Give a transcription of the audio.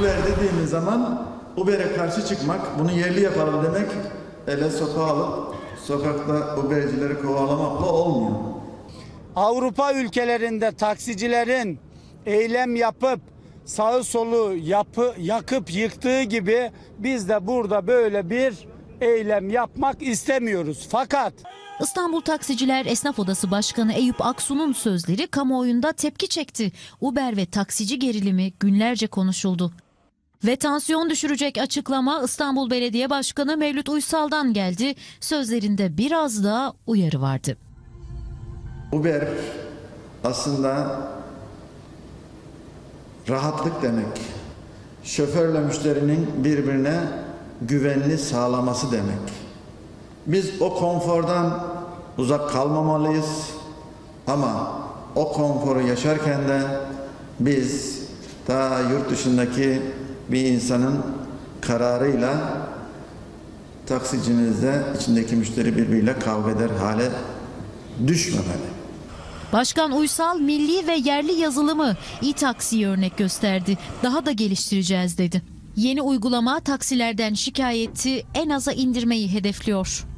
Uber dediğimiz zaman Uber'e karşı çıkmak, bunu yerli yapalım demek, ele sokağa alıp sokakta Uber'cileri kovalamakla olmuyor. Avrupa ülkelerinde taksicilerin eylem yapıp sağı solu yakıp yıktığı gibi biz de burada böyle bir eylem yapmak istemiyoruz. Fakat İstanbul Taksiciler Esnaf Odası Başkanı Eyüp Aksu'nun sözleri kamuoyunda tepki çekti. Uber ve taksici gerilimi günlerce konuşuldu. Ve tansiyon düşürecek açıklama İstanbul Belediye Başkanı Mevlüt Uysal'dan geldi. Sözlerinde biraz da uyarı vardı. Uber aslında rahatlık demek. Şoförle müşterinin birbirine güvenli sağlaması demek. Biz o konfordan uzak kalmamalıyız ama o konforu yaşarken de biz ta yurt dışındaki bir insanın kararıyla taksicimizde içindeki müşteri birbiriyle kavga eder hale düşmemeli. Başkan Uysal milli ve yerli yazılımı e-taksiye örnek gösterdi. Daha da geliştireceğiz dedi. Yeni uygulama taksilerden şikayeti en aza indirmeyi hedefliyor.